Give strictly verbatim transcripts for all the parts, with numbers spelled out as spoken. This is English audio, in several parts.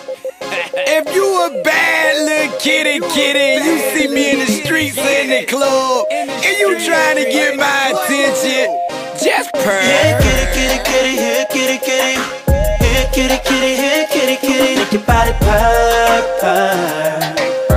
If you a bad little kitty kitty and you see me in the streets or in the club and you trying to get my attention, just purr. Here kitty kitty kitty, here kitty kitty, here kitty kitty, here kitty kitty, make your body purr purr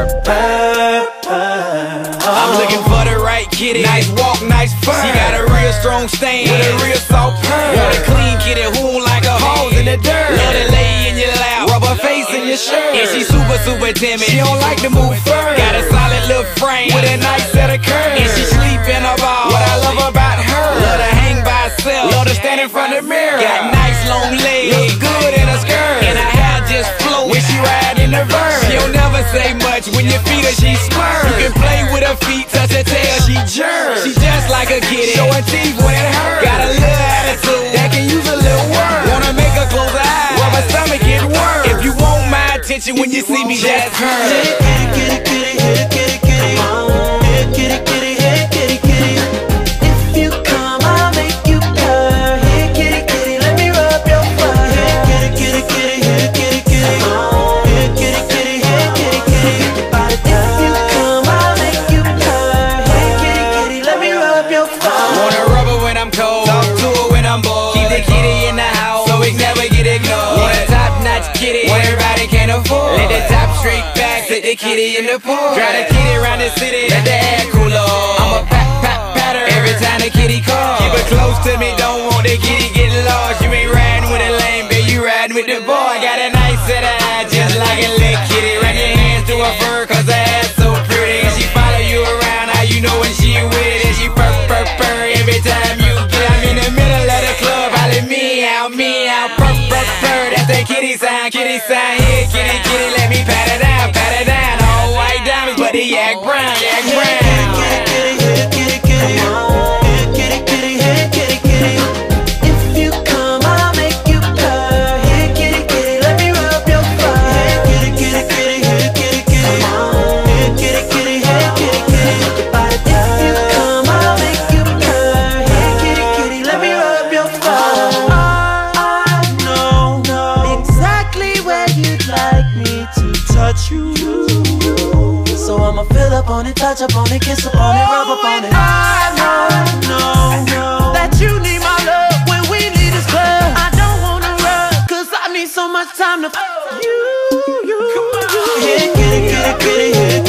purr purr. I'm looking for the right kitty. Nice walk, nice fur. She got a real strong stain with a real soft purr. Want a clean kitty who don't like her holes in the dirt. Love to lay in your lap, rub her face in your shirt. And she super super timid, she don't like to move fur. Got a solid little frame with a nice set of curves. And she sleep in her ball. What I love about her, love to hang by herself, love to stand in front of the mirror. Got nice long legs, look good in her skirt. And her hair just float when she ride in the verse. She don't never say much when you feed her, she smirks. You can play with her feet, touch her tail, she jerks. She just like a kitty, showing teeth when it hurts. Got a little attitude that can use a little work. Wanna make her close her eyes, rub her stomach get worse. If you want my attention when you see me, just purr. Here kitty kitty kitty, here kitty kitty, here kitty kitty, here kitty kitty. If you come, I'll make you purr. Here kitty kitty, let me rub your fur. Here kitty kitty kitty, here kitty kitty, here kitty kitty, here kitty kitty. If you come, I'll make you purr. Here kitty kitty, let me rub your fur. Wanna rub her when I'm cold, talk to her when I'm bored. Keep the kitty in the house so it never get ignored. Want a top-notch kitty, what everybody can afford. Let the top straight back, sit the kitty in the pool. Drive the kitty around the city, let the air cool off. I'm a pat pat pat her every time the kitty calls. Keep her close to me, don't want the kitty get lost. You ain't riding with a lame, baby, you riding with the boy. Got a nice set of eyes, just like a little kitty. Run your hands through her fur, cause her ass so pretty. And she follow you around, how you know when she with it. And she purr purr purr every time you get. I'm in the middle of the club, hollering meow meow, purr purr purr. That's that kitty sign, kitty sign. Here kitty kitty, let me pat it down, pat it down. All white diamonds, but the yak brown, yak brown. Here kitty kitty, here kitty kitty, here kitty kitty, here kitty kitty. If you come, I'll make you purr. Here kitty kitty, let me rub your fur. Here kitty kitty kitty, here kitty kitty, here kitty kitty, here kitty kitty. If you come, I'll make you purr. Here kitty kitty, let me rub your fur. I know exactly where you'd like me to touch you. So I'ma fill up on it, touch up on it, kiss up on it, rub up on it. I know, know, know that you need my love when we leave this club. I don't wanna run, cause I need so much time to f you, you, you. Here kitty kitty kitty, here